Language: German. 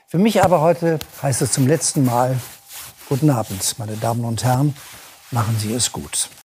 Für mich aber heute heißt es zum letzten Mal: Guten Abend, meine Damen und Herren, machen Sie es gut.